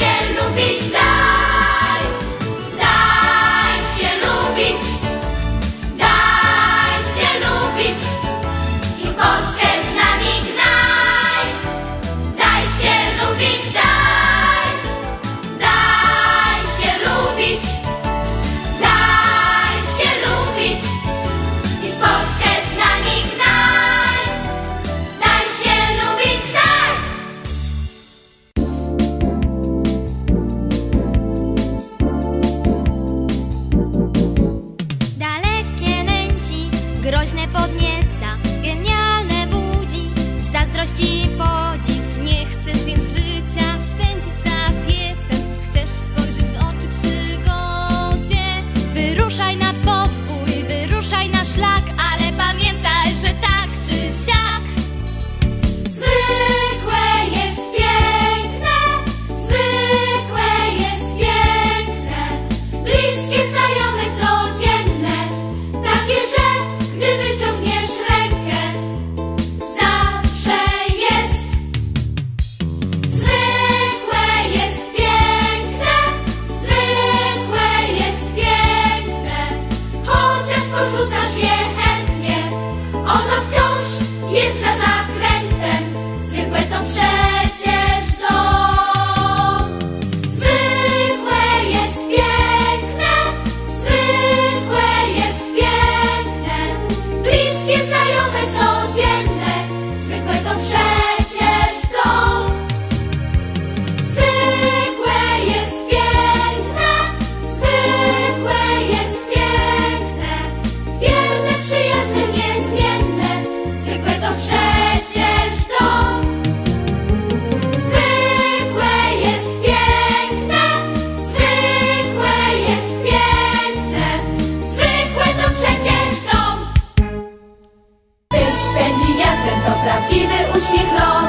się lubić, daj się lubić, daj się lubić i w Polskę z nami gnaj. Daj się lubić, daj się lubić, daj się lubić i w Polskę z nami gnaj. Daj się lubić, daj. Dalekie nęci, groźne podnieca, genialne budzi, zazdrości i podziw. Nie chcesz więc życia spędzić za piecem, chcesz spojrzeć w oczy przygodzie. Wyruszaj na podbój, wyruszaj na szlak, ale pamiętaj, że tak czy siak Zwykłe jest piękne, zwykłe jest piękne, bliskie, znajome, codzienne, takie, że gdy wyciągniesz rękę, zawsze jest. Zwykłe jest piękne, zwykłe jest piękne, chociaż porzucasz je chętnie, ono wciąż jest za zakrętem. Zwykłe to przecież dom. Zwykłe jest piękne, zwykłe jest piękne, bliskie, znajome, codzienne. Zwykłe to przecież dom. Zwykłe jest piękne, zwykłe jest piękne, wierne, przyjazne, niezmienne. Zwykłe to przecież dom. Zwykłe jest piękne, zwykłe jest piękne, zwykłe to przecież dom. Być pędzi wiatrem, to prawdziwy uśmiech